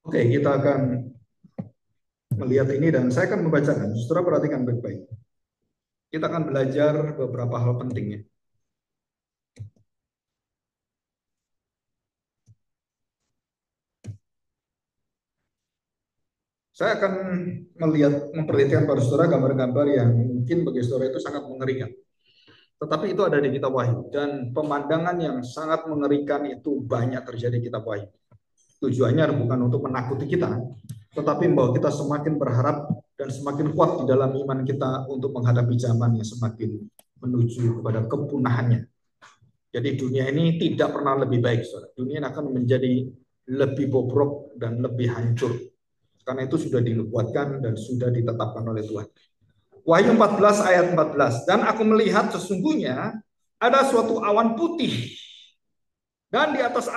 Oke, kita akan melihat ini dan saya akan membacakan. Saudara perhatikan baik-baik. Kita akan belajar beberapa hal pentingnya. Saya akan memperlihatkan pada saudara gambar-gambar yang mungkin bagi saudara itu sangat mengerikan. Tetapi itu ada di kitab Wahyu dan pemandangan yang sangat mengerikan itu banyak terjadi di kitab Wahyu. Tujuannya bukan untuk menakuti kita, tetapi bahwa kita semakin berharap dan semakin kuat di dalam iman kita untuk menghadapi zaman yang semakin menuju kepada kepunahannya. Jadi dunia ini tidak pernah lebih baik, saudara. Dunia akan menjadi lebih bobrok dan lebih hancur. Karena itu sudah dinubuatkan dan sudah ditetapkan oleh Tuhan. Wahyu 14 ayat 14. Dan aku melihat sesungguhnya ada suatu awan putih. Dan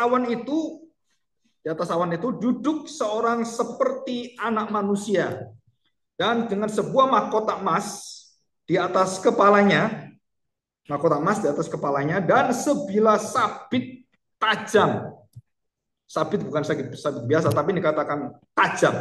di atas awan itu duduk seorang seperti anak manusia. Dan dengan sebuah mahkota emas di atas kepalanya, dan sebilah sabit tajam. Sabit bukan sabit biasa, tapi dikatakan tajam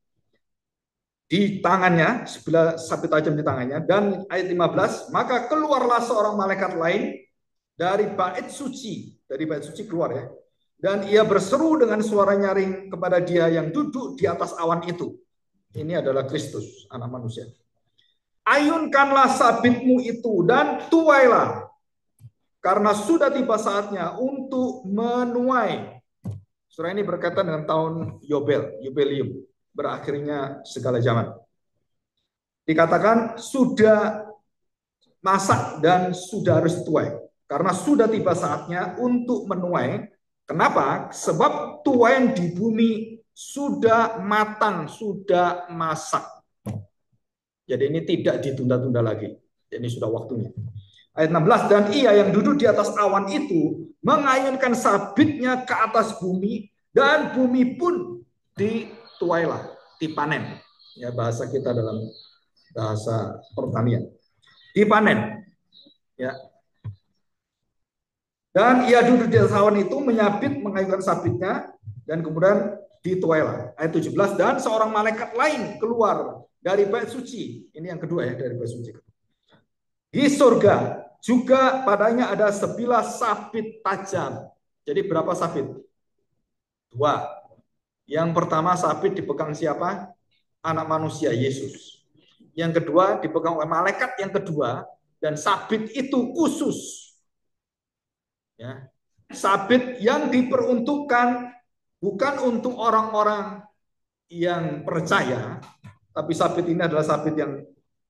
di tangannya, sebilah sabit tajam di tangannya. Dan ayat 15, maka keluarlah seorang malaikat lain dari bait suci keluar ya. Dan ia berseru dengan suara nyaring kepada dia yang duduk di atas awan itu. Ini adalah Kristus, anak manusia. Ayunkanlah sabitmu itu dan tuailah, karena sudah tiba saatnya untuk menuai. Surah ini berkaitan dengan tahun Yubelium, berakhirnya segala zaman. Dikatakan sudah masak dan sudah harus dituai, karena sudah tiba saatnya untuk menuai. Kenapa? Sebab tuaian di bumi sudah matang, sudah masak. Jadi ini tidak ditunda-tunda lagi. Ini sudah waktunya. Ayat 16, dan ia yang duduk di atas awan itu mengayunkan sabitnya ke atas bumi, dan bumi pun dituailah, dipanen. Ya, bahasa kita dalam bahasa pertanian. Dipanen. Ya. Dan ia duduk di atas awan itu menyabit, mengayunkan sabitnya, dan kemudian dituailah. Ayat 17, dan seorang malaikat lain keluar dari bait suci. Ini yang kedua ya, dari bait suci. Di surga juga padanya ada sebilah sabit tajam. Jadi berapa sabit? Dua. Yang pertama sabit dipegang siapa? Anak manusia, Yesus. Yang kedua dipegang oleh malaikat yang kedua, dan sabit itu khusus. Ya. Sabit yang diperuntukkan bukan untuk orang-orang yang percaya, tapi sabit ini adalah sabit yang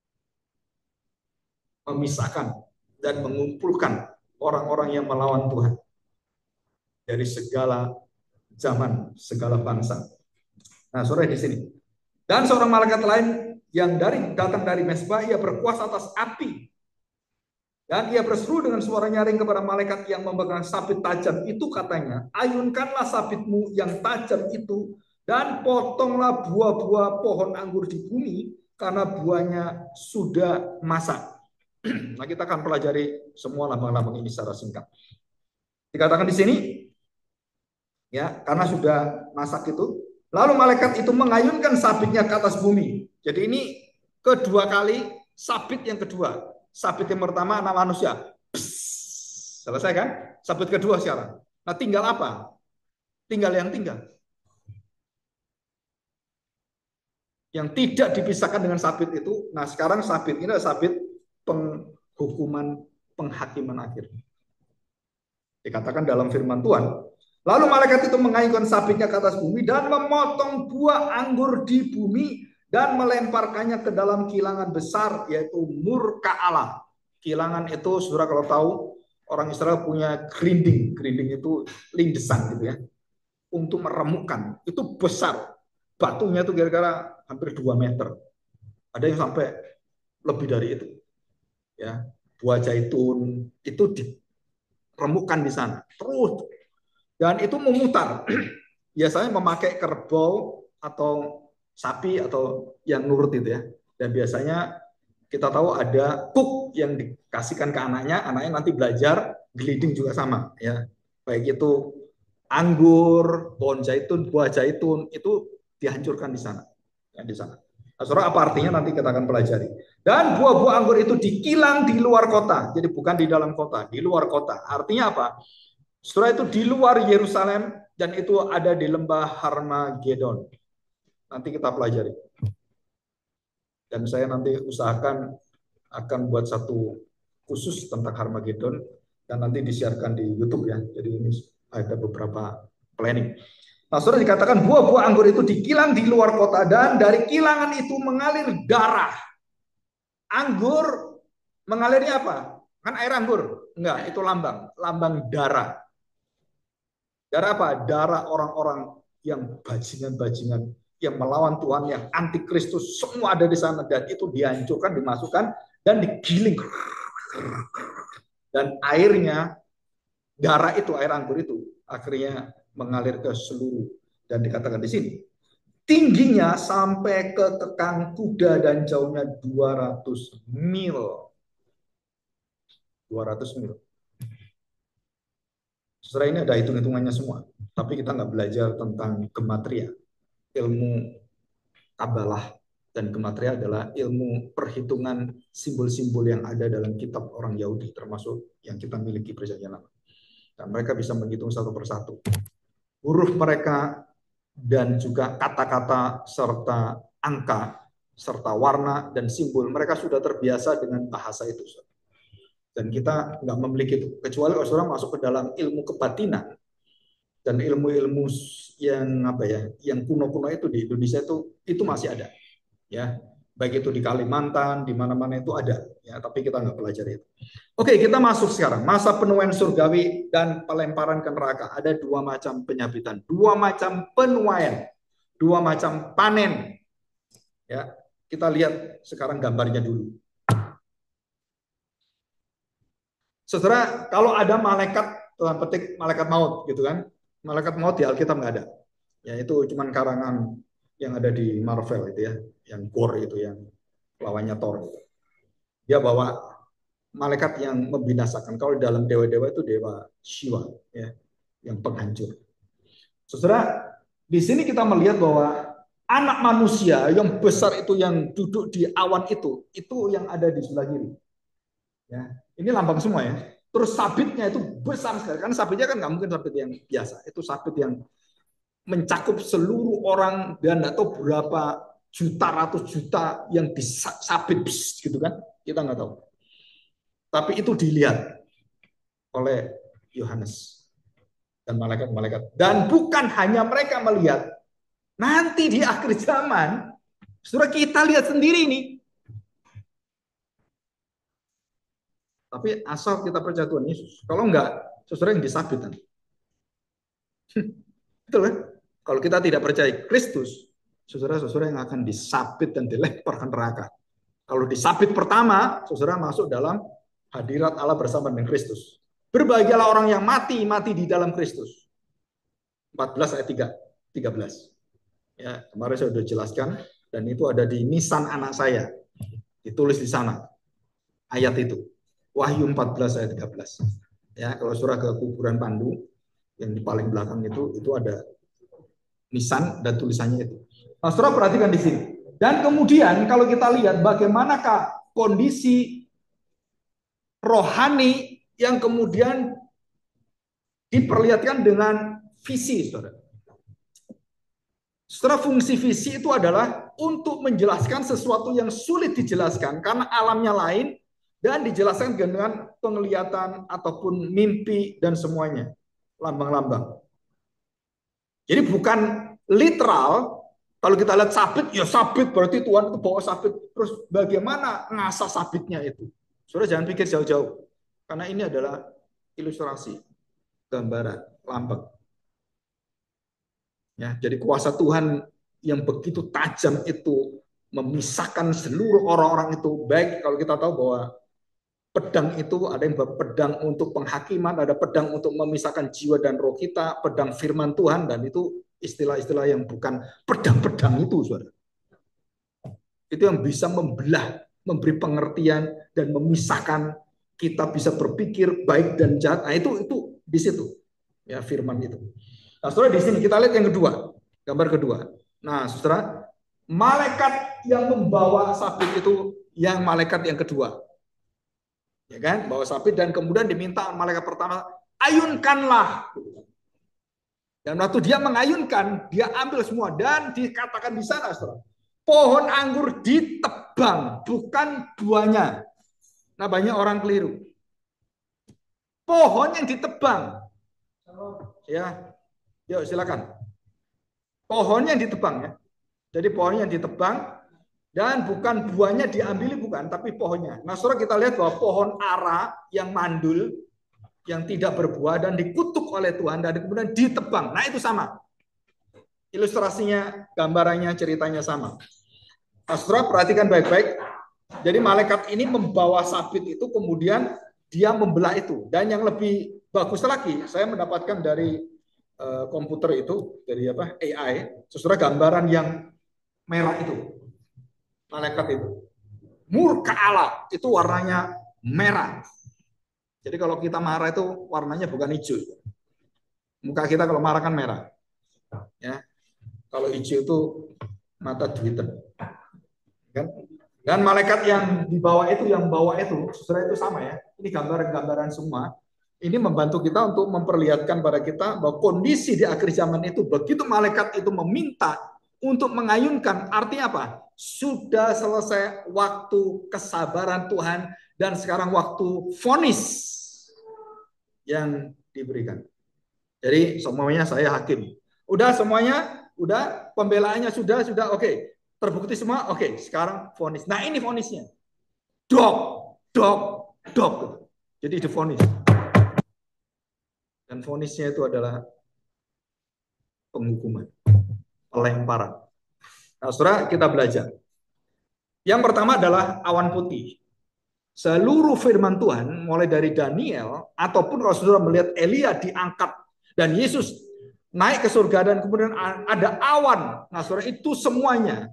memisahkan dan mengumpulkan orang-orang yang melawan Tuhan dari segala zaman, segala bangsa. Nah, sore di sini. Dan seorang malaikat lain yang datang dari Mesbah, ia berkuasa atas api. Dan ia berseru dengan suara nyaring kepada malaikat yang memegang sabit tajam itu, katanya, ayunkanlah sabitmu yang tajam itu dan potonglah buah-buah pohon anggur di bumi, karena buahnya sudah masak. Nah, kita akan pelajari semua lambang-lambang ini secara singkat. Dikatakan di sini, ya, karena sudah masak itu, lalu malaikat itu mengayunkan sabitnya ke atas bumi. Jadi ini kedua kali sabit yang kedua. Sabit yang pertama anak manusia. Psst, selesai kan? Sabit kedua sekarang. Nah, tinggal apa? Tinggal yang tinggal. Yang tidak dipisahkan dengan sabit itu. Nah, sekarang sabit ini adalah sabit penghukuman, penghakiman akhir. Dikatakan dalam firman Tuhan. Lalu malaikat itu mengayunkan sabitnya ke atas bumi dan memotong buah anggur di bumi dan melemparkannya ke dalam kilangan besar, yaitu murka Allah. Kilangan itu, saudara kalau tahu, orang Israel punya grinding. Grinding itu lindesan gitu ya, untuk meremukkan. Itu besar. Batunya itu kira-kira hampir 2 meter. Ada yang sampai lebih dari itu. Ya, buah zaitun itu diremukkan di sana. Terus, dan itu memutar. Biasanya memakai kerbau atau sapi atau yang nurut itu ya. Dan biasanya kita tahu ada puk yang dikasihkan ke anaknya nanti belajar, gliding juga sama ya. Baik itu anggur, pohon zaitun, buah zaitun itu dihancurkan di sana. Ya, di sana. Nah, saudara, apa artinya nanti kita akan pelajari. Dan buah-buah anggur itu dikilang di luar kota. Jadi bukan di dalam kota, di luar kota. Artinya apa? Saudara, itu di luar Yerusalem dan itu ada di lembah Harmagedon. Nanti kita pelajari. Dan saya nanti usahakan akan buat satu khusus tentang Harmagedon dan nanti disiarkan di YouTube ya. Jadi ini ada beberapa planning. Nah, saudara, dikatakan buah-buah anggur itu dikilang di luar kota dan dari kilangan itu mengalir darah. Anggur mengalirnya apa? Kan air anggur? Enggak, itu lambang, lambang darah. Darah apa? Darah orang-orang yang bajingan-bajingan, yang melawan Tuhan, yang antikristus, semua ada di sana dan itu dihancurkan, dimasukkan dan digiling. Dan airnya, darah itu, air anggur itu akhirnya mengalir ke seluruh, dan dikatakan di sini tingginya sampai ke kekang kuda dan jauhnya 200 mil. 200 mil. Setelah ini ada hitung-hitungannya semua, tapi kita nggak belajar tentang gematria. Ilmu kabalah dan gematria adalah ilmu perhitungan simbol-simbol yang ada dalam kitab orang Yahudi, termasuk yang kita miliki Perjanjian Lama. Dan mereka bisa menghitung satu persatu huruf mereka dan juga kata-kata serta angka serta warna dan simbol. Mereka sudah terbiasa dengan bahasa itu. Dan kita nggak memiliki itu. Kecuali kalau orang masuk ke dalam ilmu kebatinan dan ilmu-ilmu yang apa ya, yang kuno-kuno itu di Indonesia itu masih ada. Ya, baik itu di Kalimantan, di mana-mana itu ada. Ya, tapi kita nggak pelajari itu. Oke, kita masuk sekarang. Masa penuaian surgawi dan pelemparan ke neraka. Ada dua macam penyabitan, dua macam penuaian, dua macam panen. Ya, kita lihat sekarang gambarnya dulu. Saudara, kalau ada malaikat, dalam petik malaikat maut, gitu kan? Malaikat maut di Alkitab nggak ada. Ya, itu cuman karangan yang ada di Marvel itu ya, yang Gore itu, yang lawannya Thor. Dia bawa malaikat yang membinasakan. Kalau dalam dewa-dewa itu dewa Shiva, ya, yang penghancur. Saudara, di sini kita melihat bahwa anak manusia yang besar itu yang duduk di awan itu yang ada di sebelah kiri. Ya, ini lambang semua ya. Terus sabitnya itu besar sekali. Karena sabitnya kan nggak mungkin sabit yang biasa. Itu sabit yang mencakup seluruh orang dan atau berapa juta, ratus juta yang disabit gitu kan. Kita nggak tahu. Tapi itu dilihat oleh Yohanes dan malaikat-malaikat. Dan bukan hanya mereka melihat. Nanti di akhir zaman, saudara, kita lihat sendiri ini. Tapi asal kita percaya Tuhan Yesus. Kalau enggak, saudara yang disabit nanti. Betul kan? Kalau kita tidak percaya Kristus, saudara-saudara yang akan disabit dan dilempar ke neraka. Kalau disabit pertama, saudara masuk dalam hadirat Allah bersama dengan Kristus. Berbahagialah orang yang mati di dalam Kristus. 14 ayat 13. Ya, kemarin saya sudah jelaskan dan itu ada di nisan anak saya. Ditulis di sana. Ayat itu. Wahyu 14 ayat 13. Ya, kalau surah ke kuburan Pandu yang di paling belakang itu ada nisan dan tulisannya itu. Nah, saudara perhatikan di sini. Dan kemudian kalau kita lihat bagaimanakah kondisi rohani yang kemudian diperlihatkan dengan visi, saudara. Setelah fungsi visi itu adalah untuk menjelaskan sesuatu yang sulit dijelaskan karena alamnya lain dan dijelaskan dengan penglihatan ataupun mimpi dan semuanya, lambang-lambang. Jadi bukan literal. Kalau kita lihat sabit, ya sabit berarti Tuhan itu bawa sabit. Terus bagaimana ngasah sabitnya itu? Saudara jangan pikir jauh-jauh. Karena ini adalah ilustrasi, gambaran, lambang. Ya, jadi kuasa Tuhan yang begitu tajam itu memisahkan seluruh orang-orang itu. Baik kalau kita tahu bahwa pedang itu ada yang pedang untuk penghakiman, ada pedang untuk memisahkan jiwa dan roh kita, pedang firman Tuhan, dan itu istilah-istilah yang bukan pedang-pedang itu, saudara. Itu yang bisa membelah, memberi pengertian dan memisahkan kita bisa berpikir baik dan jahat. Nah, itu di situ. Ya, firman itu. Nah, saudara, di sini kita lihat yang kedua, gambar kedua. Nah, saudara, malaikat yang membawa sabit itu yang malaikat yang kedua. Ya kan? Bawa sabit dan kemudian diminta malaikat pertama, ayunkanlah. Dan waktu dia mengayunkan, dia ambil semua dan dikatakan di sana, saudara, pohon anggur ditebang, bukan buahnya. Nah, banyak orang keliru. Pohon yang ditebang. Ya, yuk silakan. Pohon yang ditebang ya. Jadi pohon yang ditebang dan bukan buahnya diambil, bukan, tapi pohonnya. Nah, saudara, kita lihat bahwa pohon ara yang mandul, yang tidak berbuah dan dikutuk oleh Tuhan dan kemudian ditebang. Nah, itu sama. Ilustrasinya, gambarannya, ceritanya sama. Nah, saudara, perhatikan baik-baik. Jadi malaikat ini membawa sabit itu, kemudian dia membelah itu. Dan yang lebih bagus lagi, saya mendapatkan dari komputer itu, dari apa, AI, saudara, gambaran yang merah itu, malaikat itu, murka Allah itu warnanya merah. Jadi kalau kita marah itu warnanya bukan hijau. Muka kita kalau marah kan merah. Ya, kalau hijau itu mata duitan. Kan? Dan malaikat yang dibawa itu, yang bawa itu, saudara, itu sama ya. Ini gambaran-gambaran semua. Ini membantu kita untuk memperlihatkan pada kita bahwa kondisi di akhir zaman itu, begitu malaikat itu meminta untuk mengayunkan, artinya apa? Sudah selesai waktu kesabaran Tuhan dan sekarang waktu vonis yang diberikan. Jadi semuanya saya hakim. Udah semuanya, udah pembelaannya sudah, oke. Terbukti semua, oke. Sekarang vonis. Nah, ini vonisnya. Dok, dok, dok. Jadi divonis. Dan vonisnya itu adalah penghukuman, pelemparan. Nah, saudara, kita belajar. Yang pertama adalah awan putih. Seluruh firman Tuhan, mulai dari Daniel, ataupun kalau saudara melihat Elia diangkat, dan Yesus naik ke surga, dan kemudian ada awan. Nah, saudara, itu semuanya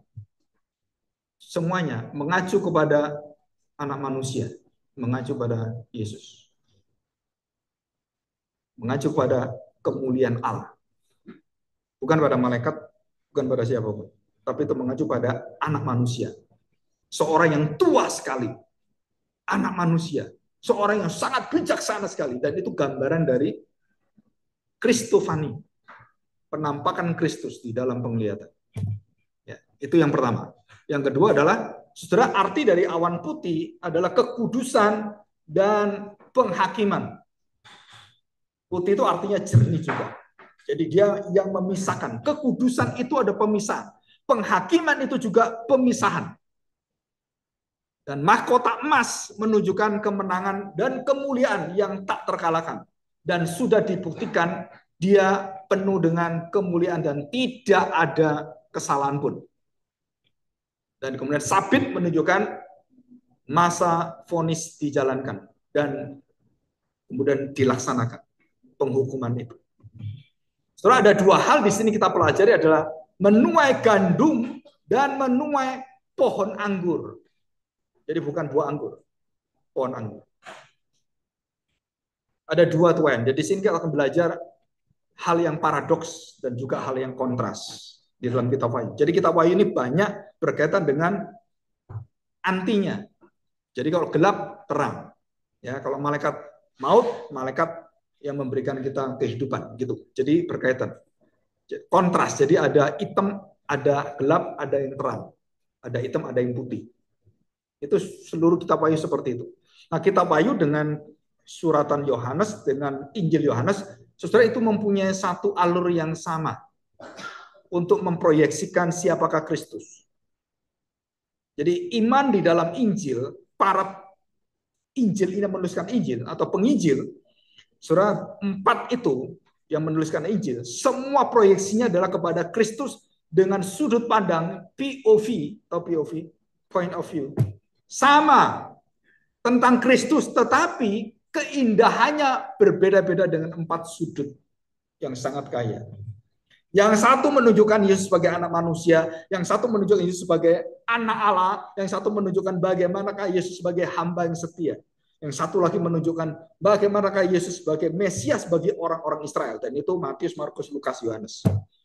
mengacu kepada anak manusia, mengacu pada Yesus. Mengacu pada kemuliaan Allah. Bukan pada malaikat, bukan pada siapapun. Tapi itu mengacu pada anak manusia. Seorang yang tua sekali. Anak manusia. Seorang yang sangat bijaksana sekali. Dan itu gambaran dari Kristofani. Penampakan Kristus di dalam penglihatan. Ya, itu yang pertama. Yang kedua adalah, saudara, arti dari awan putih adalah kekudusan dan penghakiman. Putih itu artinya jernih juga. Jadi dia yang memisahkan. Kekudusan itu ada pemisahan. Penghakiman itu juga pemisahan. Dan mahkota emas menunjukkan kemenangan dan kemuliaan yang tak terkalahkan. Dan sudah dibuktikan dia penuh dengan kemuliaan dan tidak ada kesalahan pun. Dan kemudian sabit menunjukkan masa vonis dijalankan. Dan kemudian dilaksanakan penghukuman itu. Setelah ada dua hal di sini kita pelajari adalah menuai gandum dan menuai pohon anggur. Jadi bukan buah anggur, pohon anggur. Ada dua tuan. Jadi di sini kita akan belajar hal yang paradoks dan juga hal yang kontras di dalam kitab Wahyu. Jadi kitab Wahyu ini banyak berkaitan dengan antinya. Jadi kalau gelap, terang. Ya, kalau malaikat maut, malaikat yang memberikan kita kehidupan gitu. Jadi berkaitan. Kontras. Jadi ada hitam, ada gelap, ada yang terang. Ada hitam, ada yang putih. Itu seluruh kitab Wahyu seperti itu. Nah, kitab Wahyu dengan suratan Yohanes, dengan Injil Yohanes, saudara, itu mempunyai satu alur yang sama untuk memproyeksikan siapakah Kristus. Jadi iman di dalam Injil, para Injil ini menuliskan Injil atau penginjil, saudara, 4 itu yang menuliskan Injil, semua proyeksinya adalah kepada Kristus dengan sudut pandang POV atau POV, point of view. Sama tentang Kristus, tetapi keindahannya berbeda-beda dengan 4 sudut yang sangat kaya. Yang satu menunjukkan Yesus sebagai anak manusia, yang satu menunjukkan Yesus sebagai anak Allah, yang satu menunjukkan bagaimanakah Yesus sebagai hamba yang setia. Yang satu lagi menunjukkan bagaimanakah Yesus sebagai Mesias bagi orang-orang Israel. Dan itu Matius, Markus, Lukas, Yohanes.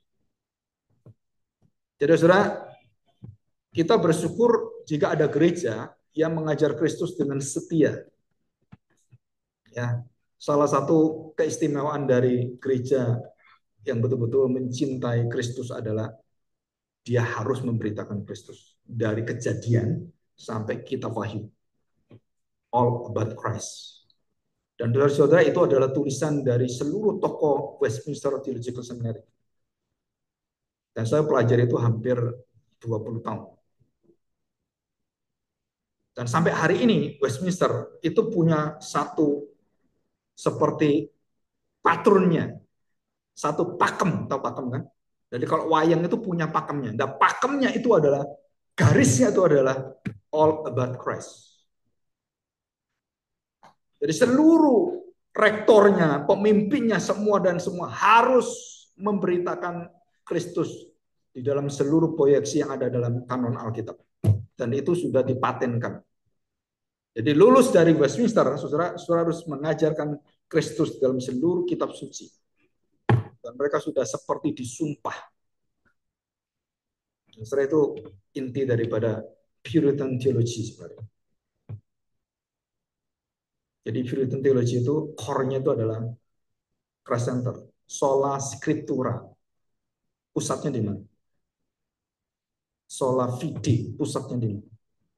Jadi saudara, kita bersyukur jika ada gereja yang mengajar Kristus dengan setia. Ya, salah satu keistimewaan dari gereja yang betul-betul mencintai Kristus adalah dia harus memberitakan Kristus dari Kejadian sampai kitab Wahyu. All about Christ. Dan saudara-saudara, itu adalah tulisan dari seluruh tokoh Westminster Theological Seminary. Dan saya pelajari itu hampir 20 tahun. Dan sampai hari ini Westminster itu punya satu seperti patronnya, satu pakem, tahu pakem kan? Jadi kalau wayang itu punya pakemnya. Nah, pakemnya itu adalah, garisnya itu adalah all about Christ. Jadi seluruh rektornya, pemimpinnya, semua dan semua harus memberitakan Kristus di dalam seluruh proyeksi yang ada dalam kanon Alkitab. Dan itu sudah dipatenkan. Jadi lulus dari Westminster, saudara harus mengajarkan Kristus dalam seluruh kitab suci. Dan mereka sudah seperti disumpah. Dan setelah itu inti daripada Puritan Theology sebenarnya. Jadi Puritan Theology itu core-nya itu adalah Christ Center, sola scriptura. Pusatnya di mana? Sola fide, pusatnya di mana?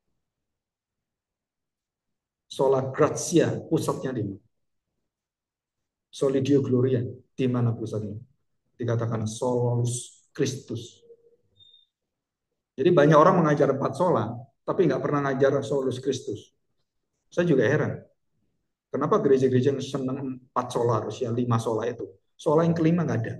Sola gratia, pusatnya di mana? Soli Deo Gloria, di mana pusatnya? Dikatakan solus Christus. Jadi banyak orang mengajar 4 sola, tapi nggak pernah ngajar solus Christus. Saya juga heran. Kenapa gereja-gereja yang senang 4 sola, harusnya 5 sola itu? Sola yang kelima nggak ada.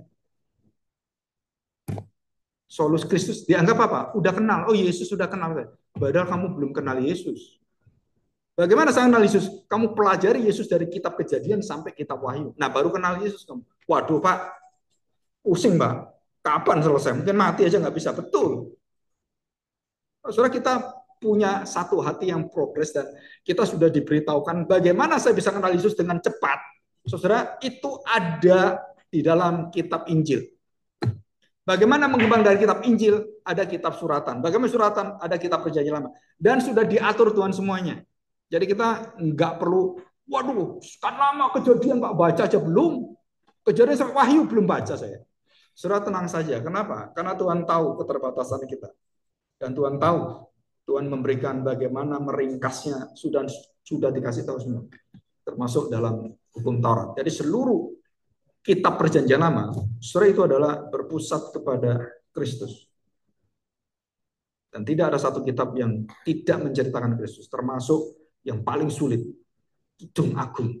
Solus Christus dianggap apa? Udah kenal. Oh, Yesus sudah kenal. Padahal kamu belum kenal Yesus. Bagaimana saya kenal Yesus? Kamu pelajari Yesus dari kitab Kejadian sampai kitab Wahyu. Nah, baru kenal Yesus kamu. Waduh, Pak. Pusing, Pak. Kapan selesai? Mungkin mati aja nggak bisa. Betul. Saudara, kita punya satu hati yang progres dan kita sudah diberitahukan bagaimana saya bisa kenal Yesus dengan cepat. Saudara, itu ada di dalam kitab Injil. Bagaimana mengembang dari kitab Injil? Ada kitab suratan. Bagaimana suratan? Ada kitab Perjanjian Lama. Dan sudah diatur Tuhan semuanya. Jadi kita nggak perlu, waduh, kan lama Kejadian Pak, baca aja belum. Kejadian sampai Wahyu belum baca saya. Saudara tenang saja. Kenapa? Karena Tuhan tahu keterbatasan kita. Dan Tuhan tahu, Tuhan memberikan bagaimana meringkasnya, sudah dikasih tahu semua. Termasuk dalam hukum Taurat. Jadi seluruh kitab Perjanjian Lama, saudara, itu adalah berpusat kepada Kristus. Dan tidak ada satu kitab yang tidak menceritakan Kristus, termasuk yang paling sulit, Kidung Agung.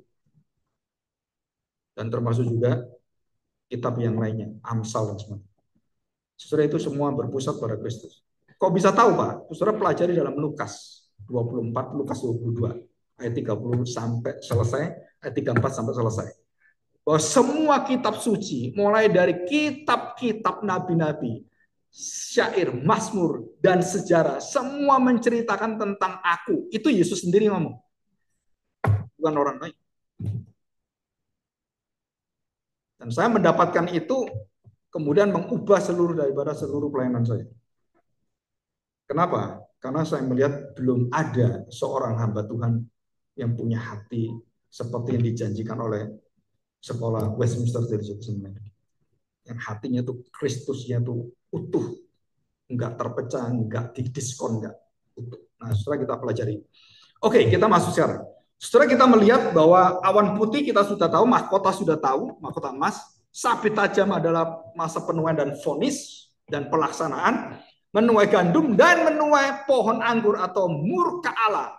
Dan termasuk juga kitab yang lainnya, Amsal dan sebagainya. Saudara, itu semua berpusat pada Kristus. Kok bisa tahu, Pak? Saudara pelajari dalam Lukas 24, Lukas 22, ayat 30 sampai selesai, ayat 34 sampai selesai. Bahwa semua kitab suci, mulai dari kitab-kitab nabi-nabi, syair, mazmur, dan sejarah, semua menceritakan tentang aku. Itu Yesus sendiri ngomong. Bukan orang lain. Dan saya mendapatkan itu, kemudian mengubah daripada seluruh pelayanan saya. Kenapa? Karena saya melihat belum ada seorang hamba Tuhan yang punya hati seperti yang dijanjikan oleh sekolah Westminster Theological Seminary. Yang hatinya itu Kristusnya itu utuh, enggak terpecah, enggak didiskon, enggak utuh. Nah, setelah kita pelajari. Oke, kita masuk sekarang. Setelah kita melihat bahwa awan putih kita sudah tahu, mahkota sudah tahu, mahkota emas, sabit tajam adalah masa penuaian dan vonis dan pelaksanaan, menuai gandum dan menuai pohon anggur atau murka Allah.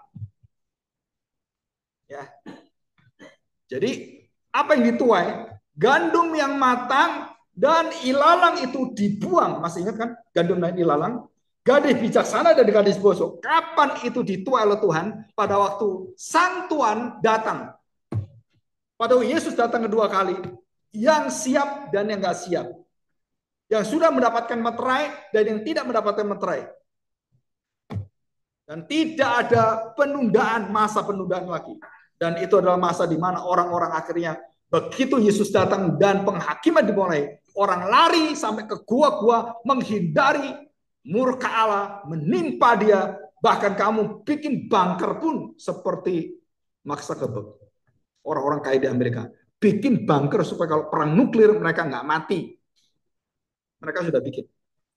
Ya. Jadi apa yang dituai? Gandum yang matang dan ilalang itu dibuang. Masih ingat kan? Gandum dan ilalang. Gadis bijaksana dan gadis bosok. Kapan itu dituai oleh Tuhan? Pada waktu Sang Tuhan datang. Pada waktu Yesus datang kedua kali. Yang siap dan yang nggak siap. Yang sudah mendapatkan meterai dan yang tidak mendapatkan meterai. Dan tidak ada penundaan, masa penundaan lagi. Dan itu adalah masa di mana orang-orang akhirnya begitu Yesus datang dan penghakiman dimulai, orang lari sampai ke gua-gua menghindari murka Allah menimpa dia. Bahkan kamu bikin bunker pun seperti Mark Zuckerberg, orang-orang kaya di Amerika, bikin bunker supaya kalau perang nuklir mereka nggak mati. Mereka sudah bikin.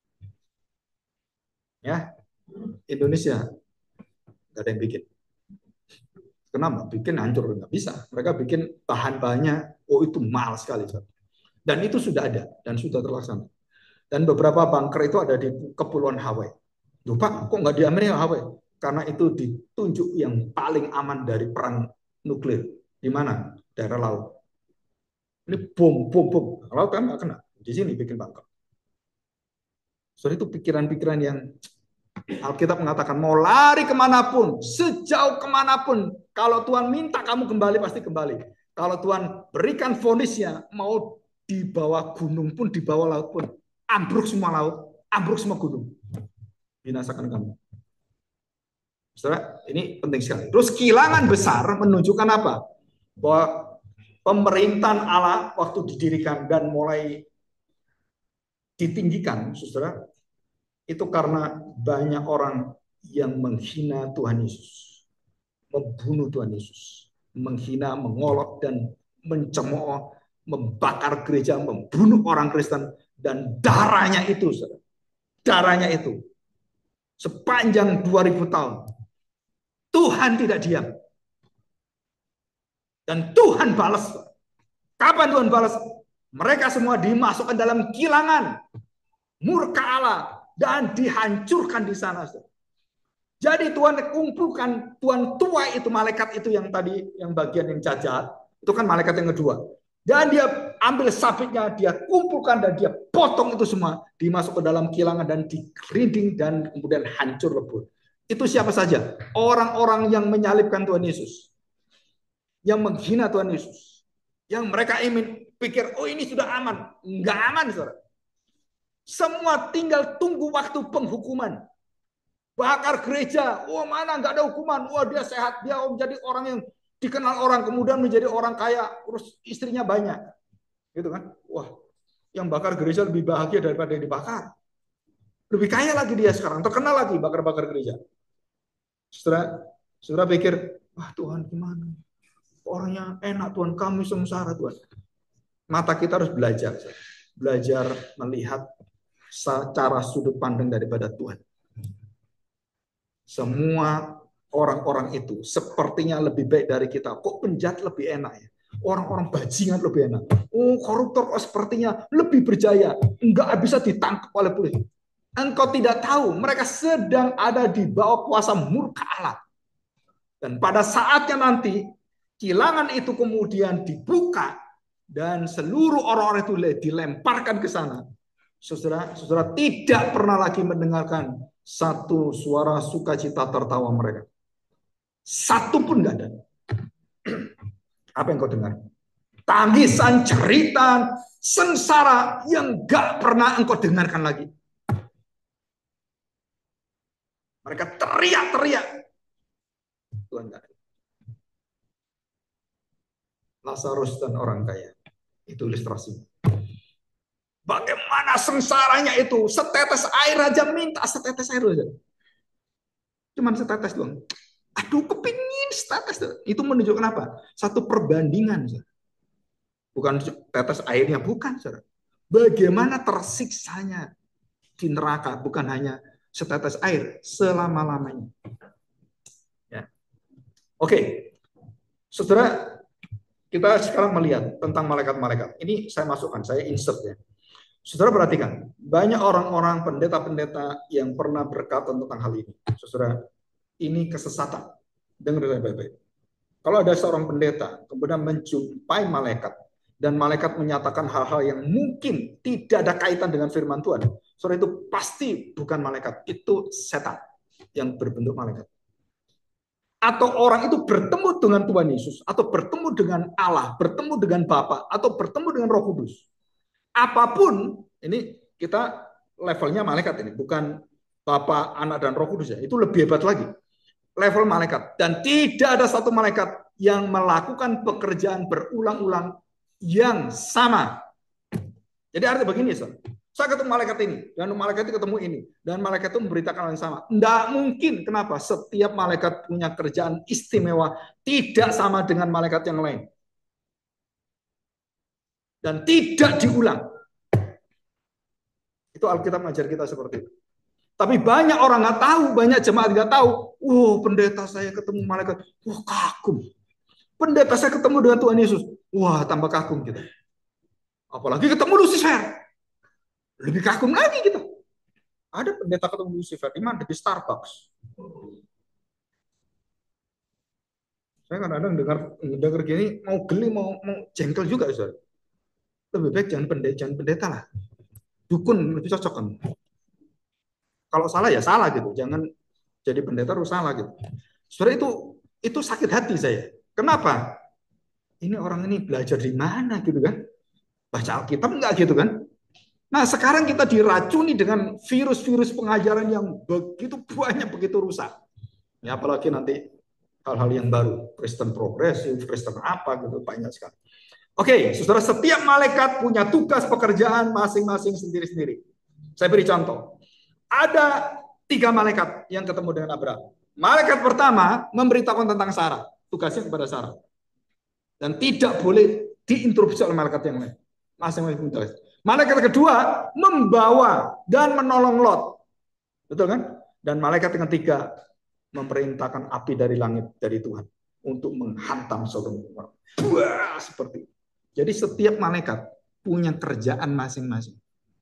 Ya, Indonesia nggak ada yang bikin. Kenapa? Bikin hancur nggak bisa. Mereka bikin bahan-bahannya, oh itu mahal sekali. Dan itu sudah ada dan sudah terlaksana. Dan beberapa bunker itu ada di Kepulauan Hawaii. Loh Pak, kok nggak di Amerika Hawaii? Karena itu ditunjuk yang paling aman dari perang nuklir. Di mana? Daerah laut. Ini bom. Laut kan nggak kena. Di sini bikin bunker. So itu pikiran-pikiran yang Alkitab mengatakan mau lari kemanapun, sejauh kemanapun, kalau Tuhan minta kamu kembali pasti kembali. Kalau Tuhan berikan vonisnya, mau di bawah gunung pun, di bawah laut pun, ambruk semua laut, ambruk semua gunung, binasakan kamu. Saudara, ini penting sekali. Terus kilangan besar menunjukkan apa? Bahwa pemerintahan Allah waktu didirikan dan mulai ditinggikan, saudara, itu karena banyak orang yang menghina Tuhan Yesus, membunuh Tuhan Yesus, menghina, mengolok, dan mencemooh, membakar gereja, membunuh orang Kristen, dan darahnya itu, darahnya itu, sepanjang 2000 tahun, Tuhan tidak diam. Dan Tuhan balas. Kapan Tuhan balas? Mereka semua dimasukkan dalam kilangan murka Allah dan dihancurkan di sana. Jadi Tuhan kumpulkan, Tuhan tua itu, malaikat itu yang tadi, yang bagian yang cacat, itu kan malaikat yang kedua. Dan dia ambil sabitnya, dia kumpulkan dan dia potong itu semua, dimasuk ke dalam kilangan dan digerinding dan kemudian hancur lebur. Itu siapa saja? Orang-orang yang menyalibkan Tuhan Yesus, yang menghina Tuhan Yesus, yang mereka ingin pikir, oh ini sudah aman. Enggak aman, saudara. Semua tinggal tunggu waktu penghukuman. Bakar gereja, oh mana nggak ada hukuman, wah dia sehat, dia menjadi orang yang dikenal orang, kemudian menjadi orang kaya, terus istrinya banyak, gitu kan? Wah, yang bakar gereja lebih bahagia daripada yang dibakar, lebih kaya lagi dia sekarang, terkenal lagi bakar-bakar gereja. Saudara pikir, wah Tuhan gimana? Orangnya enak Tuhan, kami sengsara Tuhan. Mata kita harus belajar melihat secara sudut pandang daripada Tuhan. Semua orang-orang itu sepertinya lebih baik dari kita. Kok penjahat lebih enak ya? Orang-orang bajingan lebih enak. Oh, koruptor sepertinya lebih berjaya. Enggak bisa ditangkap oleh polisi. Engkau tidak tahu, mereka sedang ada di bawah kuasa murka Allah. Dan pada saatnya nanti, kilangan itu kemudian dibuka dan seluruh orang-orang itu dilemparkan ke sana. Saudara tidak pernah lagi mendengarkan satu suara sukacita tertawa mereka. Satu pun nggak ada. Apa yang kau dengar? Tangisan, cerita, sengsara yang nggak pernah engkau dengarkan lagi. Mereka teriak-teriak. Tuhan nggak ada. Lazarus dan orang kaya. Itu ilustrasinya. Bagaimana sengsaranya itu. Setetes air aja minta, setetes air aja. Cuman setetes doang. Aduh, kepingin setetes. Itu menunjukkan apa? Satu perbandingan. Bukan tetes airnya, bukan. Bagaimana tersiksanya di neraka. Bukan hanya setetes air selama-lamanya. Ya. Oke. Saudara, kita sekarang melihat tentang malaikat-malaikat. Ini saya masukkan, saya insert ya. Saudara perhatikan, banyak orang-orang pendeta-pendeta yang pernah berkata tentang hal ini. Saudara, ini kesesatan. Dengar saya baik-baik. Kalau ada seorang pendeta kemudian menjumpai malaikat dan malaikat menyatakan hal-hal yang mungkin tidak ada kaitan dengan firman Tuhan, saudara itu pasti bukan malaikat, itu setan yang berbentuk malaikat. Atau orang itu bertemu dengan Tuhan Yesus, atau bertemu dengan Allah, bertemu dengan Bapa, atau bertemu dengan Roh Kudus. Apapun, ini kita levelnya malaikat ini, bukan Bapa, Anak, dan Roh Kudus ya. Itu lebih hebat lagi. Level malaikat. Dan tidak ada satu malaikat yang melakukan pekerjaan berulang-ulang yang sama. Jadi artinya begini, saya ketemu malaikat ini, dan malaikat itu ketemu ini, dan malaikat itu memberitakan hal yang sama. Tidak mungkin, kenapa? Setiap malaikat punya kerjaan istimewa, tidak sama dengan malaikat yang lain. Dan tidak diulang. Itu Alkitab mengajar kita seperti itu. Tapi banyak orang nggak tahu, banyak jemaat nggak tahu. Pendeta saya ketemu malaikat, kagum. Pendeta saya ketemu dengan Tuhan Yesus, tambah kagum kita. Apalagi ketemu Lucifer, lebih kagum lagi kita. Ada pendeta ketemu Lucifer di mana? Di Starbucks. Saya kadang-kadang dengar gini, mau geli, mau jengkel juga, Ustaz. Lebih baik jangan pendeta lah. Dukun lebih cocok kan. Kalau salah ya salah gitu. Jangan jadi pendeta harus salah gitu. Sebenarnya itu sakit hati saya. Kenapa? Ini orang ini belajar di mana gitu kan? Baca Alkitab enggak gitu kan? Nah, sekarang kita diracuni dengan virus-virus pengajaran yang begitu banyak, begitu rusak. Ya, apalagi nanti hal-hal yang baru, Kristen progresif, Kristen apa gitu, banyak sekali. Oke, saudara, setiap malaikat punya tugas pekerjaan masing-masing sendiri-sendiri. Saya beri contoh. Ada 3 malaikat yang ketemu dengan Abraham. Malaikat pertama memberitakan tentang Sarah, tugasnya kepada Sarah. Dan tidak boleh diinterupsi oleh malaikat yang lain. Masing-masing tugas. Malaikat kedua membawa dan menolong Lot. Betul kan? Dan malaikat yang ketiga memerintahkan api dari langit dari Tuhan untuk menghantam Sodom dan Gomora. Wah, seperti itu. Jadi setiap malaikat punya kerjaan masing-masing.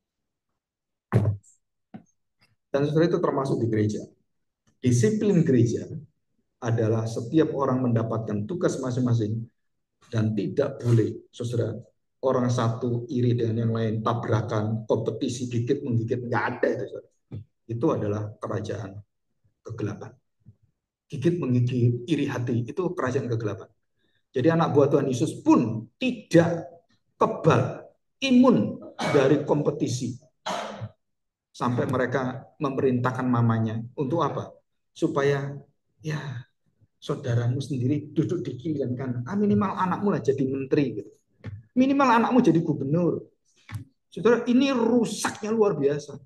Dan saudara itu termasuk di gereja. Disiplin gereja adalah setiap orang mendapatkan tugas masing-masing dan tidak boleh, saudara, orang satu iri dengan yang lain, tabrakan, kompetisi gigit menggigit, nggak ada itu, saudara. Itu adalah kerajaan kegelapan. Gigit menggigit, iri hati, itu kerajaan kegelapan. Jadi anak buah Tuhan Yesus pun tidak kebal, imun dari kompetisi. Sampai mereka memerintahkan mamanya. Untuk apa? Supaya ya saudaramu sendiri duduk di kiri dan kanan. Minimal anakmu lah jadi menteri. Gitu. Minimal anakmu jadi gubernur. Saudara, ini rusaknya luar biasa.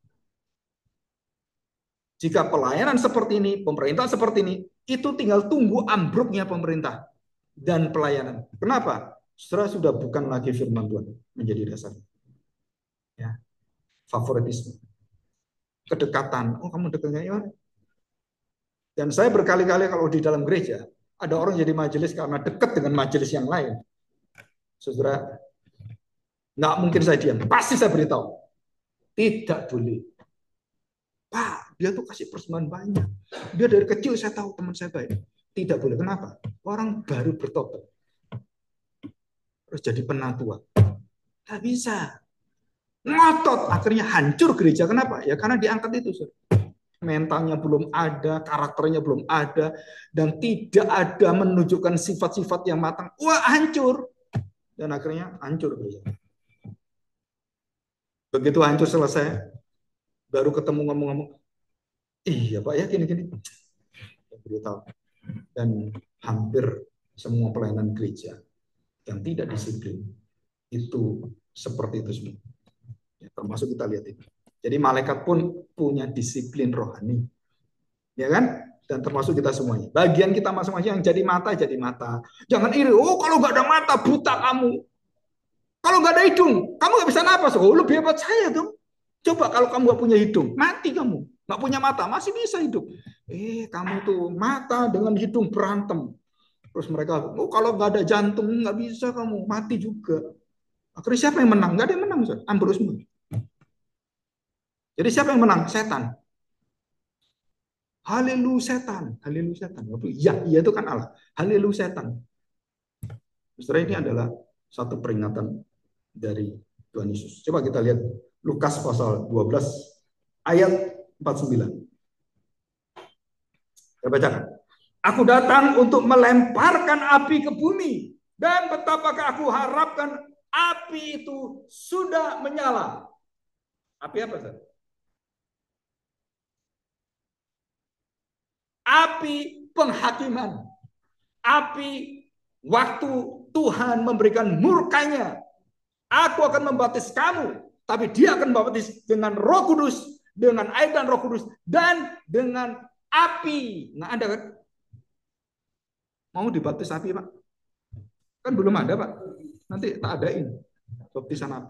Jika pelayanan seperti ini, pemerintah seperti ini, itu tinggal tunggu ambruknya pemerintah dan pelayanan. Kenapa? Saudara, sudah bukan lagi firman Tuhan menjadi dasar. Ya. Favoritisme. Kedekatan. Kamu dekatnya gimana? Dan saya berkali-kali kalau di dalam gereja, ada orang jadi majelis karena dekat dengan majelis yang lain. Saudara, nggak mungkin saya diam. Pasti saya beritahu. Tidak boleh. Pak, dia tuh kasih persembahan banyak. Dia dari kecil saya tahu teman saya baik. Tidak boleh. Kenapa? Orang baru bertobat. Terus jadi penatua. Nggak bisa. Ngotot. Akhirnya hancur gereja. Kenapa? Ya karena diangkat itu. Saudara. Mentalnya belum ada, karakternya belum ada, dan tidak ada menunjukkan sifat-sifat yang matang. Wah, hancur. Dan akhirnya hancur. Begitu hancur selesai, baru ketemu ngomong-ngomong, iya Pak ya, gini-gini. Beritahu. Dan hampir semua pelayanan gereja yang tidak disiplin, itu seperti itu semua. Ya, termasuk kita lihat ini. Jadi malaikat pun punya disiplin rohani. Ya kan? Dan termasuk kita semuanya. Bagian kita masing-masing yang jadi mata. Jangan iri. Kalau nggak ada mata, buta kamu. Kalau nggak ada hidung, kamu nggak bisa napas. Lebih hebat saya dong. Coba kalau kamu nggak punya hidung, mati kamu. Nggak punya mata, masih bisa hidup. Kamu tuh mata dengan hidung berantem. Terus mereka, kalau nggak ada jantung, nggak bisa kamu. Mati juga. Akhirnya siapa yang menang? Nggak ada yang menang. Ambrus semua. Jadi siapa yang menang? Setan. Haleluya setan. Haleluya setan. Ya itu kan Allah. Haleluya setan. Saudara, ini adalah satu peringatan dari Tuhan Yesus. Coba kita lihat Lukas pasal 12 ayat 49. Saya bacakan. Aku datang untuk melemparkan api ke bumi, dan betapakah aku harapkan api itu sudah menyala. Api apa, Ustaz? Api penghakiman. api waktu Tuhan memberikan murkanya. Aku akan membaptis kamu, tapi dia akan membaptis dengan Roh Kudus, dengan air dan Roh Kudus, dan dengan api. Nah, Anda kan mau dibaptis api, Pak? Kan belum ada, Pak. Nanti tak adain baptisan api.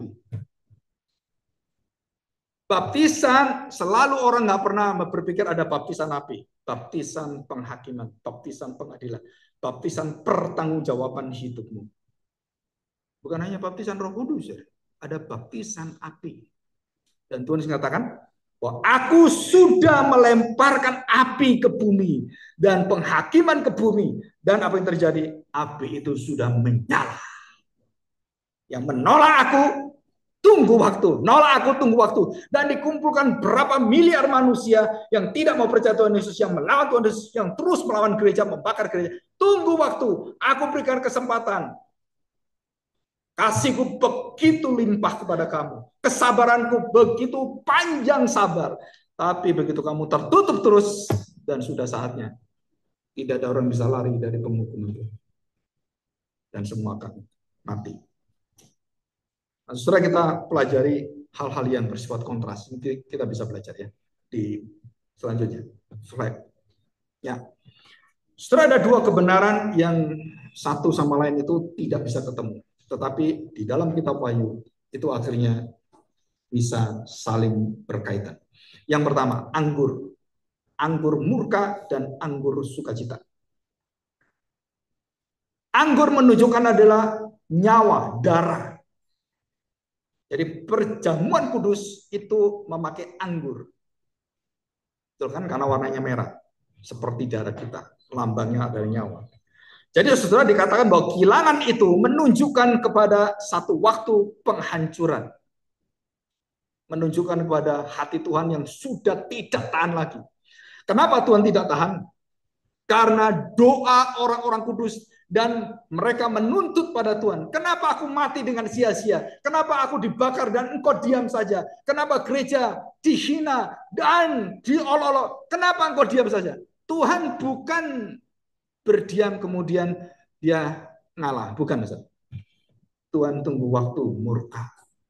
Baptisan, selalu orang nggak pernah berpikir ada baptisan api. Baptisan penghakiman, baptisan pengadilan, baptisan pertanggungjawaban hidupmu. Bukan hanya baptisan Roh Kudus, ya. Ada baptisan api. Dan Tuhan mengatakan bahwa aku sudah melemparkan api ke bumi dan penghakiman ke bumi. Dan apa yang terjadi? Api itu sudah menyala. Yang menolak aku, tunggu waktu. Nolak aku, tunggu waktu. Dan dikumpulkan berapa miliar manusia yang tidak mau percaya Tuhan Yesus, yang melawan Tuhan Yesus, yang terus melawan gereja, membakar gereja. Tunggu waktu. Aku berikan kesempatan. Kasihku begitu limpah kepada kamu. Kesabaranku begitu panjang sabar. Tapi begitu kamu tertutup terus, dan sudah saatnya. Tidak ada orang bisa lari dari penghukuman Tuhan. Dan semua akan mati. Nah, setelah kita pelajari hal-hal yang bersifat kontras, kita bisa belajar ya di selanjutnya. Slide. Ya. Setelah ada dua kebenaran yang satu sama lain itu tidak bisa ketemu, tetapi di dalam kitab Wahyu itu akhirnya bisa saling berkaitan. Yang pertama, anggur. Anggur murka dan anggur sukacita. Anggur menunjukkan adalah nyawa, darah. Jadi perjamuan kudus itu memakai anggur. Betul kan? Karena warnanya merah. Seperti darah kita. Lambangnya adalah nyawa. Jadi saudara dikatakan bahwa kilangan itu menunjukkan kepada satu waktu penghancuran. Menunjukkan kepada hati Tuhan yang sudah tidak tahan lagi. Kenapa Tuhan tidak tahan? Karena doa orang-orang kudus dan mereka menuntut pada Tuhan. Kenapa aku mati dengan sia-sia? Kenapa aku dibakar dan engkau diam saja? Kenapa gereja dihina dan diolok-olok? Kenapa engkau diam saja? Tuhan bukan berdiam kemudian dia ngalah. Bukan, Ustaz. Tuhan tunggu waktu murka.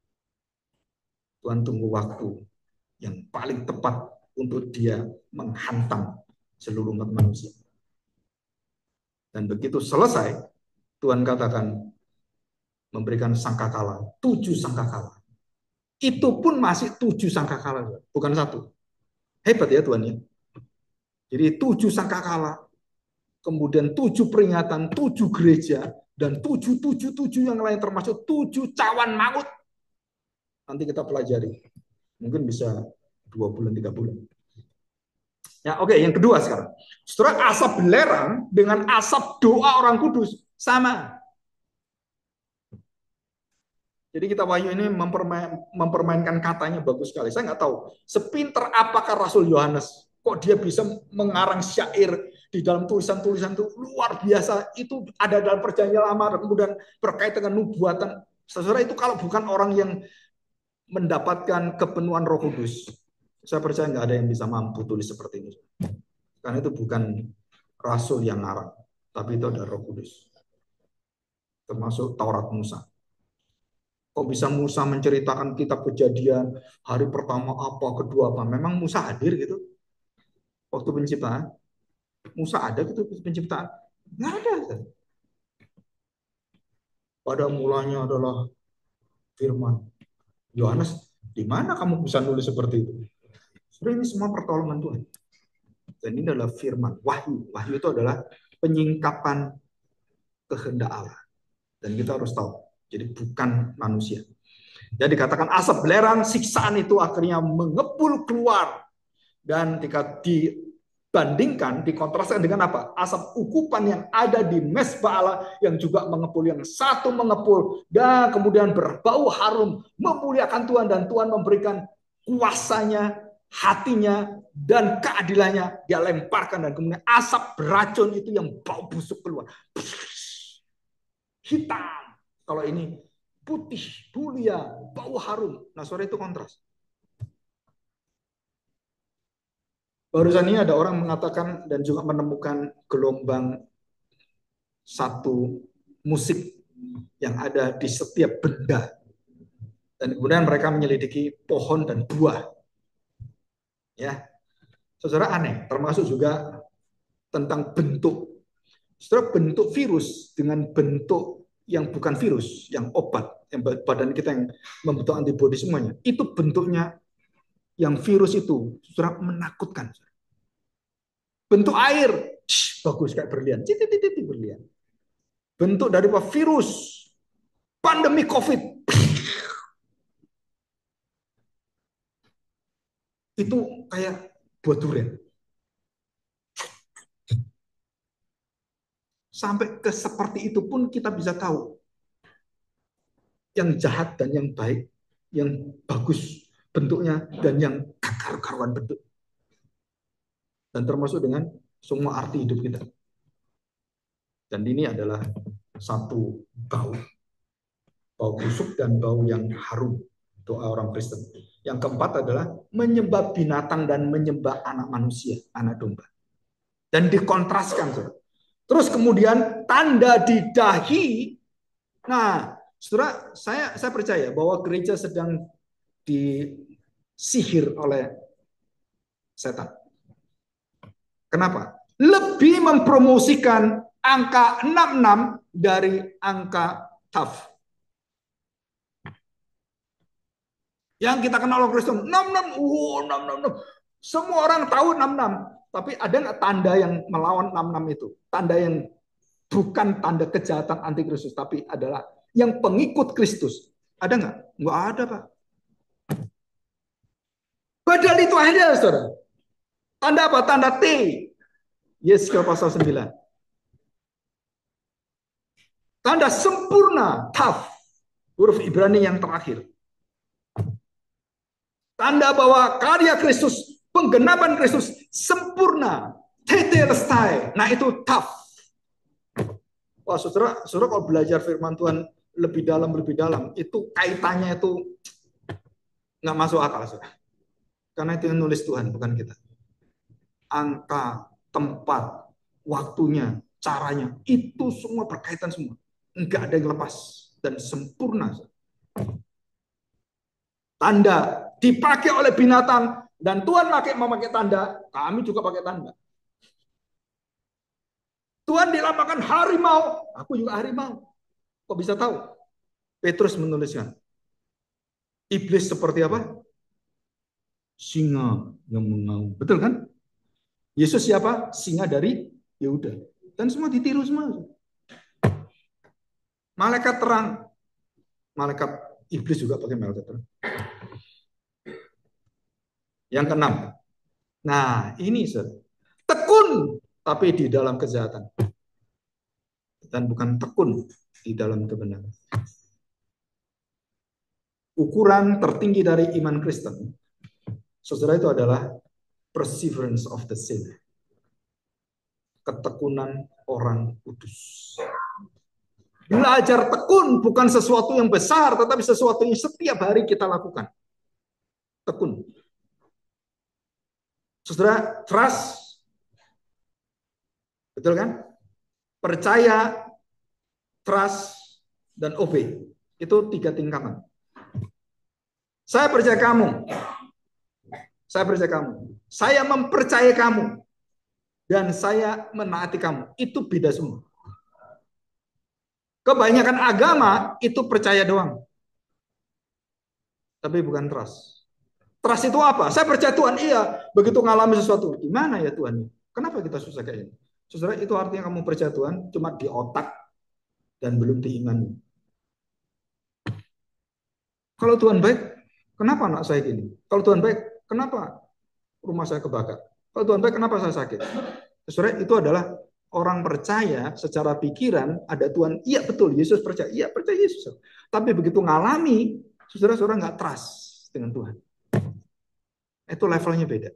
Tuhan tunggu waktu yang paling tepat untuk dia menghantam seluruh umat manusia. Dan begitu selesai, Tuhan katakan memberikan sangkakala, 7 sangkakala. Itu pun masih 7 sangkakala, bukan 1. Hebat ya Tuhan ya. Jadi 7 sangkakala, kemudian 7 peringatan, 7 gereja, dan 7 yang lain termasuk 7 cawan maut. Nanti kita pelajari. Mungkin bisa 2 bulan, 3 bulan. Ya, oke, yang kedua sekarang. Setelah asap belerang dengan asap doa orang kudus sama. Jadi kita Wahyu ini mempermainkan katanya bagus sekali. Saya nggak tahu sepinter apakah Rasul Yohanes. Kok dia bisa mengarang syair di dalam tulisan-tulisan itu luar biasa. Itu ada dalam perjanjian lama, kemudian berkaitan dengan nubuatan. Saudara, itu kalau bukan orang yang mendapatkan kepenuhan Roh Kudus, saya percaya nggak ada yang bisa mampu tulis seperti ini. Karena itu bukan Rasul yang ngarang, tapi itu ada Roh Kudus. Termasuk Taurat Musa. Kok bisa Musa menceritakan kitab Kejadian, hari pertama apa, kedua apa? Memang Musa hadir gitu? Waktu penciptaan? Musa ada gitu penciptaan? Nggak ada. Pada mulanya adalah firman. Yohanes, di mana kamu bisa nulis seperti itu? Sudah, ini semua pertolongan Tuhan. Dan ini adalah firman, wahyu. Wahyu itu adalah penyingkapan kehendak Allah. Dan kita harus tahu, jadi bukan manusia. Jadi dikatakan asap belerang, siksaan itu akhirnya mengepul keluar. Dan ketika dibandingkan, dikontraskan dengan apa? Asap ukupan yang ada di mesbah Allah yang juga mengepul, yang satu mengepul dan kemudian berbau harum, memuliakan Tuhan, dan Tuhan memberikan kuasanya, hatinya, dan keadilannya dia lemparkan, dan kemudian asap beracun itu yang bau busuk keluar. Hitam. Kalau ini putih, mulia, bau harum. Nah, sore itu kontras. Barusan ini ada orang mengatakan dan juga menemukan gelombang satu musik yang ada di setiap benda. Dan kemudian mereka menyelidiki pohon dan buah. Ya, saudara, aneh. Termasuk juga tentang bentuk. Saudara, bentuk virus dengan bentuk yang bukan virus, yang obat, yang badan kita yang membentuk antibodi semuanya, itu bentuknya yang virus itu, saudara, menakutkan. Bentuk air, bagus kayak berlian, titik berlian. Bentuk dari virus, pandemi COVID, itu kayak buat durian. Sampai ke seperti itu pun kita bisa tahu yang jahat dan yang baik, yang bagus bentuknya dan yang karuan bentuk. Dan termasuk dengan semua arti hidup kita. Dan ini adalah satu bau busuk dan bau yang harum doa orang Kristen. Yang keempat adalah menyembah binatang dan menyembah anak manusia, anak domba. Dan dikontraskan. Terus kemudian tanda di dahi. Nah, saudara, saya percaya bahwa gereja sedang disihir oleh setan. Kenapa? Lebih mempromosikan angka 66 dari angka taf. Yang kita kenal orang Kristen 66, 666. Semua orang tahu 66, tapi ada nggak tanda yang melawan 66 itu? Tanda yang bukan tanda kejahatan antikristus, tapi adalah yang pengikut Kristus. Ada nggak? Nggak ada, Pak. Padahal itu ada, saudara. Tanda apa? Tanda T. Yeskiel pasal 9. Tanda sempurna, taf. Huruf Ibrani yang terakhir. Tanda bahwa karya Kristus, penggenapan Kristus sempurna, tetelestai. Nah, itu taf. Wah, saudara kalau belajar firman Tuhan lebih dalam, itu kaitannya itu nggak masuk akal, saudara. Karena itu yang nulis Tuhan, bukan kita. Angka, tempat, waktunya, caranya, itu semua berkaitan semua. Nggak ada yang lepas dan sempurna. Tanda dipakai oleh binatang dan Tuhan memakai tanda, kami juga pakai tanda. Tuhan dilambangkan harimau, aku juga harimau. Kok bisa tahu? Petrus menuliskan. Iblis seperti apa? Singa yang mengaum. Betul kan? Yesus siapa? Singa dari Yehuda. Dan semua ditiru semua. Malaikat terang. Malaikat iblis juga pakai malaikat terang. Yang keenam. Nah, ini tekun tapi di dalam kejahatan. Dan bukan tekun di dalam kebenaran. Ukuran tertinggi dari iman Kristen, saudara, itu adalah perseverance of the saint. Ketekunan orang kudus. Belajar tekun bukan sesuatu yang besar, tetapi sesuatu yang setiap hari kita lakukan. Tekun. Saudara, trust. Betul kan? Percaya, trust, dan obey. Itu 3 tingkatan. Saya percaya kamu. Saya percaya kamu. Saya mempercayai kamu. Dan saya menaati kamu. Itu beda semua. Kebanyakan agama itu percaya doang. Tapi bukan trust. Trust itu apa? Saya percaya Tuhan, iya. Begitu ngalami sesuatu, gimana ya Tuhan? Kenapa kita susah kayak ini? Saudara, itu artinya kamu percaya Tuhan cuma di otak dan belum diimani. Kalau Tuhan baik, kenapa anak saya gini? Kalau Tuhan baik, kenapa rumah saya kebakar? Kalau Tuhan baik, kenapa saya sakit? Saudara, itu adalah orang percaya secara pikiran ada Tuhan. Iya betul, Yesus percaya. Iya percaya Yesus. Tapi begitu ngalami, saudara-saudara nggak trust dengan Tuhan. Itu levelnya beda.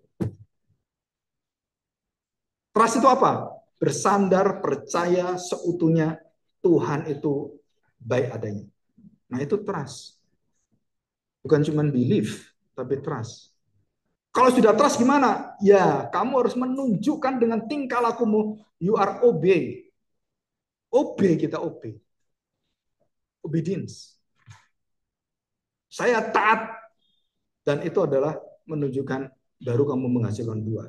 Trust itu apa? Bersandar, percaya seutuhnya Tuhan itu baik adanya. Nah itu trust. Bukan cuma belief, tapi trust. Kalau sudah trust gimana? Ya, kamu harus menunjukkan dengan tingkah lakumu, you are obey. Obey, kita obey. Obedience. Saya taat. Dan itu adalah menunjukkan baru kamu menghasilkan buah.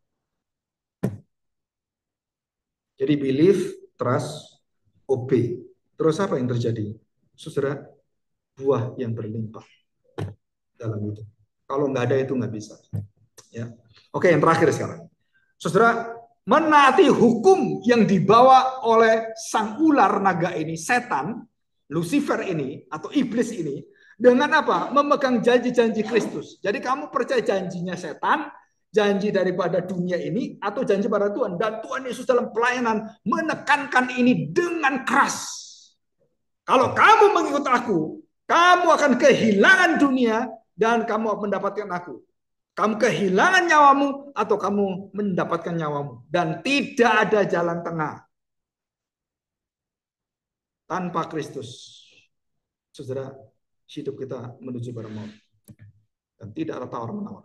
Jadi believe, trust, obey. Terus apa yang terjadi? Saudara, buah yang berlimpah dalam itu. Kalau nggak ada itu nggak bisa. Ya. Oke, yang terakhir sekarang. Saudara, menaati hukum yang dibawa oleh sang ular naga ini, setan, Lucifer ini, atau iblis ini, dengan apa? Memegang janji-janji Kristus. Jadi kamu percaya janjinya setan, janji daripada dunia ini, atau janji pada Tuhan. Dan Tuhan Yesus dalam pelayanan menekankan ini dengan keras. Kalau kamu mengikut aku, kamu akan kehilangan dunia dan kamu mendapatkan aku. Kamu kehilangan nyawamu atau kamu mendapatkan nyawamu. Dan tidak ada jalan tengah. Tanpa Kristus, saudara, hidup kita menuju pada maut. Dan tidak ada tawar-menawar.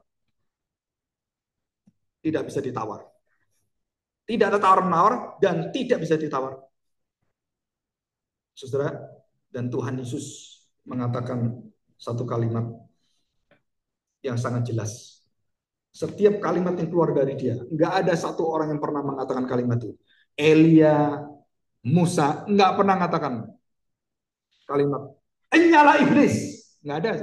Tidak bisa ditawar. Tidak ada tawar-menawar dan tidak bisa ditawar. Saudara, dan Tuhan Yesus mengatakan satu kalimat yang sangat jelas. Setiap kalimat yang keluar dari dia, nggak ada satu orang yang pernah mengatakan kalimat itu. Elia, Musa, nggak pernah mengatakan kalimat nyala iblis. Nggak ada.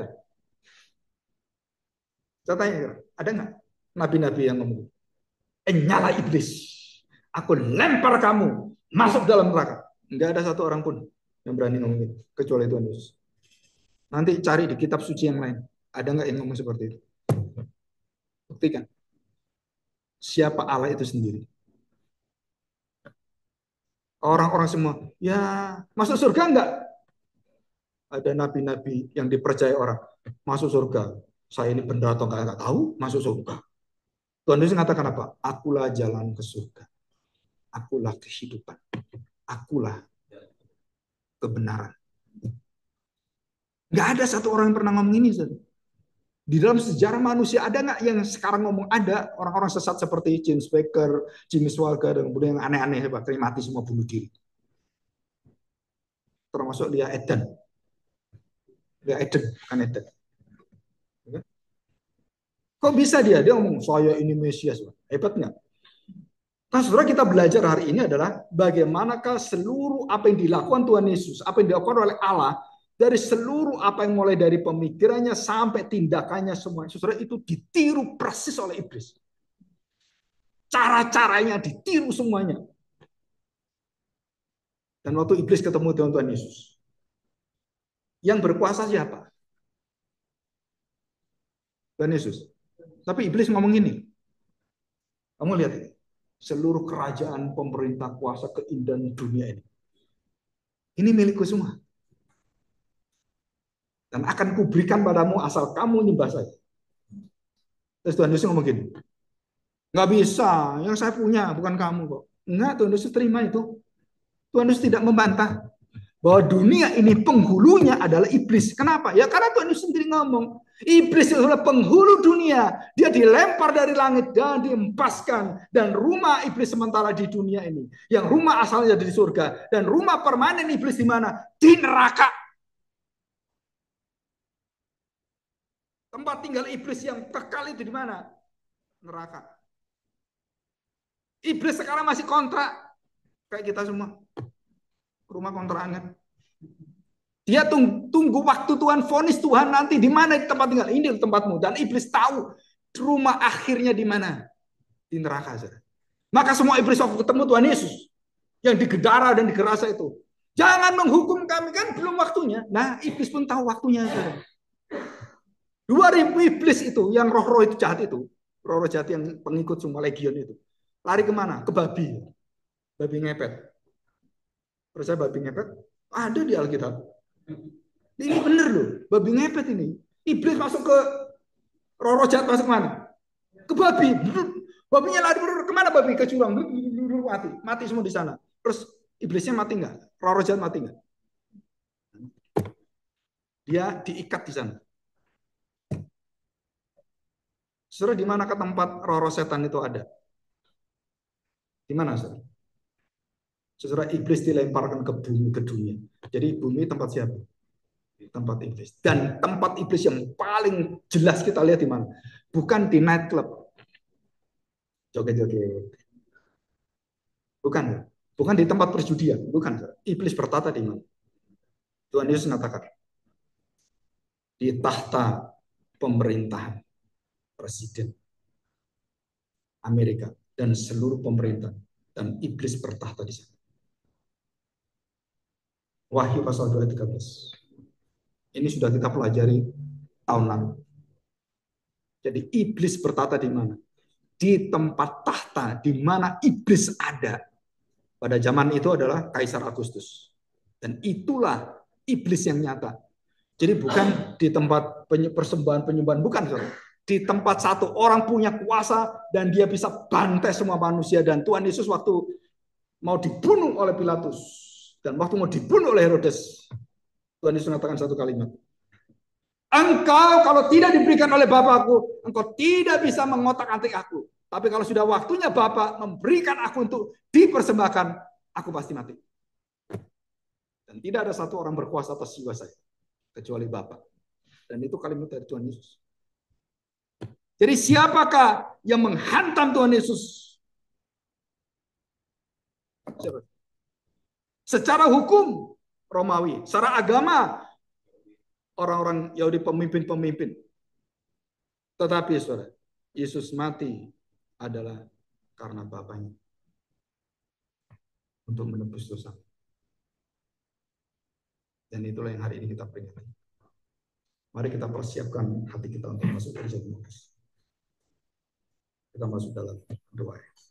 Saya tanya, ada nggak nabi-nabi yang ngomong nyala iblis? Aku lempar kamu masuk dalam neraka. Nggak ada satu orang pun yang berani ngomong itu, kecuali Tuhan Yesus. Nanti cari di kitab suci yang lain. Ada nggak yang ngomong seperti itu? Buktikan. Siapa Allah itu sendiri. Orang-orang semua, ya masuk surga enggak? Ada nabi-nabi yang dipercaya orang, masuk surga. Saya ini benar atau enggak tahu, masuk surga. Tuhan Yesus mengatakan apa? Akulah jalan ke surga. Akulah kehidupan. Akulah kebenaran. Enggak ada satu orang yang pernah ngomong ini. Di dalam sejarah manusia ada nggak yang sekarang ngomong? Ada orang-orang sesat seperti James Baker, Jimmy Swaggart, dan kemudian yang aneh-aneh, bahkan mati semua bunuh diri. Termasuk Lia Eden. Lia Eden, bukan Eden. Kok bisa dia? Dia ngomong, saya ini Mesias. Hebat nggak? Nah, saudara, kita belajar hari ini adalah bagaimanakah seluruh apa yang dilakukan Tuhan Yesus, apa yang dilakukan oleh Allah, dari seluruh apa yang mulai dari pemikirannya sampai tindakannya semua, saudara, itu ditiru persis oleh iblis. Cara-caranya ditiru semuanya. Dan waktu iblis ketemu dengan Tuhan Yesus, yang berkuasa siapa? Tuhan Yesus. Tapi iblis ngomong gini, kamu lihat ini, seluruh kerajaan, pemerintah, kuasa, keindahan dunia ini milikku semua. Dan akan kuberikan padamu asal kamu nyembah saya. Terus Tuhan Yesus ngomong gini, nggak bisa, yang saya punya bukan kamu kok. Enggak, Tuhan Yesus terima itu. Tuhan Yesus tidak membantah bahwa dunia ini penghulunya adalah iblis. Kenapa? Ya karena Tuhan Yesus sendiri ngomong, iblis adalah penghulu dunia. Dia dilempar dari langit dan diempaskan. Dan rumah iblis sementara di dunia ini, yang rumah asalnya dari surga, dan rumah permanen iblis di mana? Di neraka. Tempat tinggal iblis yang kekal itu di mana? Neraka. Iblis sekarang masih kontrak kayak kita semua. Rumah kontrakan. Dia tunggu waktu Tuhan, vonis Tuhan nanti di mana tempat tinggal. Ini tempatmu. Dan iblis tahu rumah akhirnya di mana? Di neraka. Maka semua iblis waktu ketemu Tuhan Yesus yang digedara dan digerasa itu, jangan menghukum kami, kan belum waktunya. Nah, iblis pun tahu waktunya. 2000 iblis itu, yang roh-roh itu jahat itu, roh-roh jahat yang pengikut semua legion itu, lari kemana? Ke babi. Babi ngepet. Percaya babi ngepet? Ada di Alkitab. Ini bener loh, babi ngepet ini. Iblis masuk ke roh-roh jahat, masuk kemana? Ke babi. Babinya lari kemana babi? Ke jurang. Mati. Mati semua di sana. Terus iblisnya mati nggak? Roh-roh jahat mati nggak? Dia diikat di sana. Saudara, di mana ke tempat roh-roh setan itu ada? Di mana, saudara? Sesudah iblis dilemparkan ke bumi, ke dunia. Jadi bumi tempat siapa? Tempat iblis. Dan tempat iblis yang paling jelas kita lihat di mana? Bukan di nightclub, joget-joget. Bukan. Bukan di tempat perjudian. Bukan. Iblis bertata di mana? Tuhan Yesus mengatakan, di tahta pemerintahan presiden Amerika dan seluruh pemerintah, dan iblis bertahta di sana. Wahyu pasal 2 ayat 13. Ini sudah kita pelajari tahun lalu. Jadi iblis bertata di mana? Di tempat tahta di mana iblis ada. Pada zaman itu adalah Kaisar Agustus. Dan itulah iblis yang nyata. Jadi bukan di tempat persembahan penyembahan, bukan. Di tempat satu orang punya kuasa dan dia bisa bantai semua manusia. Dan Tuhan Yesus waktu mau dibunuh oleh Pilatus dan waktu mau dibunuh oleh Herodes, Tuhan Yesus mengatakan satu kalimat, engkau kalau tidak diberikan oleh Bapakku, engkau tidak bisa mengotak-atik aku. Tapi kalau sudah waktunya Bapak memberikan aku untuk dipersembahkan, aku pasti mati. Dan tidak ada satu orang berkuasa atas jiwa saya kecuali Bapak. Dan itu kalimat dari Tuhan Yesus. Jadi siapakah yang menghantam Tuhan Yesus? Siapa? Secara hukum Romawi, secara agama orang-orang Yahudi, pemimpin-pemimpin. Tetapi saudara, Yesus mati adalah karena Bapaknya untuk menebus dosa. Dan itulah yang hari ini kita peringati. Mari kita persiapkan hati kita untuk masuk ke Yesus. Kita masuk dalam doa.